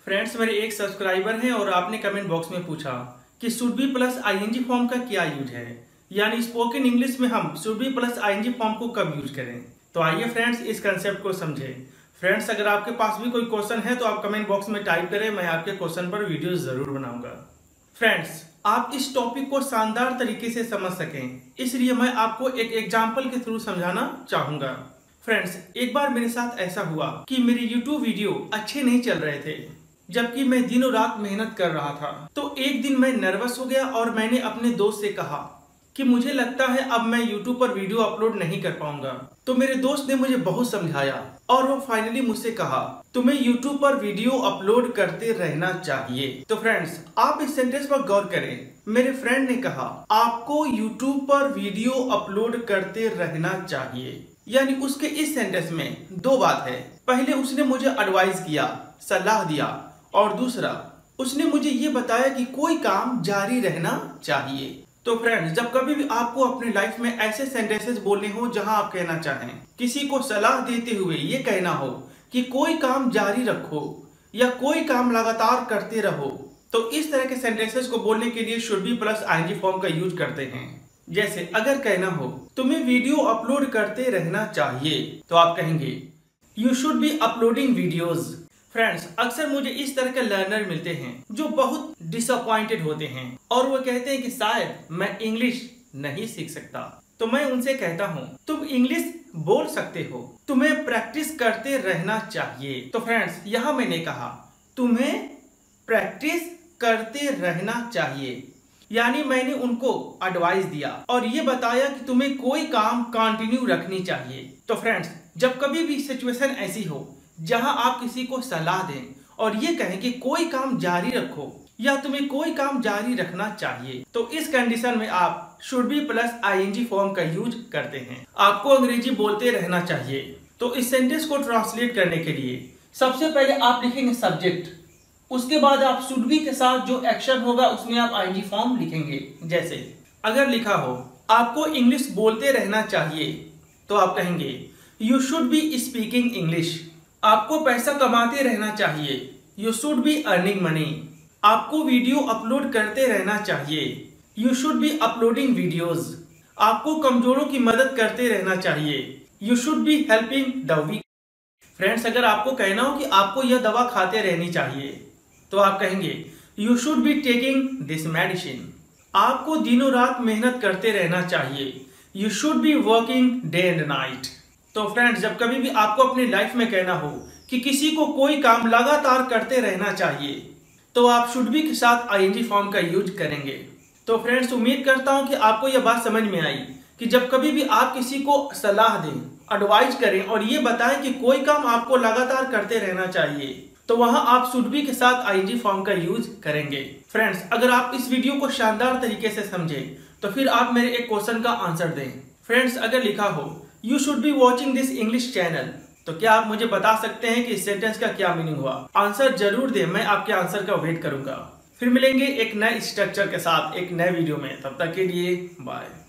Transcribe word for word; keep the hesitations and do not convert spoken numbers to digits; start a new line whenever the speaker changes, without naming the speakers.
Friends, मेरे एक subscriber हैं और आपने कमेंट बॉक्स में पूछा कि should be plus ING form का क्या यूज है, यानी स्पोकन इंग्लिश में हम should be plus ING form को कब यूज करें। तो आइए फ्रेंड्स इस कंसेप्ट को समझें। फ्रेंड्स, अगर आपके पास भी कोई क्वेश्चन है तो आप कमेंट बॉक्स में टाइप करें, मैं आपके क्वेश्चन पर वीडियो जरूर बनाऊंगा। फ्रेंड्स, आप इस टॉपिक को शानदार तरीके से समझ सकें, इसलिए मैं आपको एक एग्जाम्पल के थ्रू समझाना चाहूंगा। फ्रेंड्स, एक बार मेरे साथ ऐसा हुआ कि मेरे यूट्यूब वीडियो अच्छे नहीं चल रहे थे, जबकि मैं दिनों रात मेहनत कर रहा था। तो एक दिन मैं नर्वस हो गया और मैंने अपने दोस्त से कहा कि मुझे लगता है अब मैं यूट्यूब पर वीडियो अपलोड नहीं कर पाऊंगा। तो मेरे दोस्त ने मुझे बहुत समझाया और वो फाइनली मुझसे कहा तुम्हें यूट्यूब पर वीडियो अपलोड करते रहना चाहिए। तो फ्रेंड्स, आप इस सेंटेंस पर गौर करें। मेरे फ्रेंड ने कहा आपको यूट्यूब पर वीडियो अपलोड करते रहना चाहिए, यानी उसके इस सेंटेंस में दो बात है। पहले उसने मुझे एडवाइस किया, सलाह दिया, और दूसरा उसने मुझे ये बताया कि कोई काम जारी रहना चाहिए। तो फ्रेंड्स, जब कभी भी आपको अपने लाइफ में ऐसे सेंटेंसेस बोलने हो जहां आप कहना चाहें, किसी को सलाह देते हुए ये कहना हो कि कोई काम जारी रखो या कोई काम लगातार करते रहो, तो इस तरह के सेंटेंसेस को बोलने के लिए should be plus ING form का यूज करते हैं। जैसे अगर कहना हो तुम्हें वीडियो अपलोड करते रहना चाहिए, तो आप कहेंगे you should be uploading videos. Friends, अक्सर मुझे इस तरह के लर्नर मिलते हैं जो बहुत डिसअपॉइंटेड होते हैं और वो कहते हैं कि शायद मैं इंग्लिश नहीं सीख सकता। तो मैं उनसे कहता हूँ तुम इंग्लिश बोल सकते हो, तुम्हें प्रैक्टिस करते रहना चाहिए। तो फ्रेंड्स, यहाँ मैंने कहा तुम्हें प्रैक्टिस करते रहना चाहिए, यानी मैंने उनको एडवाइस दिया और ये बताया कि तुम्हें कोई काम कंटिन्यू रखनी चाहिए। तो फ्रेंड्स, जब कभी भी सिचुएशन ऐसी हो जहां आप किसी को सलाह दें और ये कहें कि कोई काम जारी रखो या तुम्हें कोई काम जारी रखना चाहिए, तो इस कंडीशन में आप should be plus ING form का यूज करते हैं। आपको अंग्रेजी बोलते रहना चाहिए। तो इस सेंटेंस को ट्रांसलेट करने के लिए सबसे पहले आप लिखेंगे सब्जेक्ट, उसके बाद आप शुड बी के साथ जो एक्शन होगा उसमें आप आईएनजी फॉर्म लिखेंगे। जैसे अगर लिखा हो आपको इंग्लिश बोलते रहना चाहिए, तो आप कहेंगे you should be speaking English. आपको पैसा कमाते रहना चाहिए, you should be earning money. आपको वीडियो अपलोड करते रहना चाहिए, you should be uploading videos. आपको कमजोरों की मदद करते रहना चाहिए, you should be helping the weak. Friends, अगर आपको कहना हो कि आपको यह दवा खाते रहनी चाहिए, तो आप कहेंगे you should be taking this medicine. आपको दिनों रात मेहनत करते रहना चाहिए, you should be working day and night. तो फ्रेंड्स, जब कभी भी आपको अपनी लाइफ में कहना हो कि किसी को कोई काम लगातार करते रहना चाहिए, तो आप शुड बी के साथ आईएनजी फॉर्म का यूज करेंगे। तो फ्रेंड्स, उम्मीद करता हूं कि आपको यह बात समझ में आई कि जब कभी भी आप किसी को सलाह दें, एडवाइस करें और ये बताएं कि कोई काम आपको लगातार करते रहना चाहिए, तो वहां आप शुड बी के साथ आईएनजी फॉर्म का यूज करेंगे। फ्रेंड्स, अगर आप इस वीडियो को शानदार तरीके से समझें तो फिर आप मेरे एक क्वेश्चन का आंसर दें। फ्रेंड्स, अगर लिखा हो you should be watching this English channel, तो क्या आप मुझे बता सकते हैं कि इस सेंटेंस का क्या मीनिंग हुआ? आंसर जरूर दें, मैं आपके आंसर का वेट करूंगा। फिर मिलेंगे एक नए स्ट्रक्चर के साथ एक नए वीडियो में, तब तक के लिए बाय।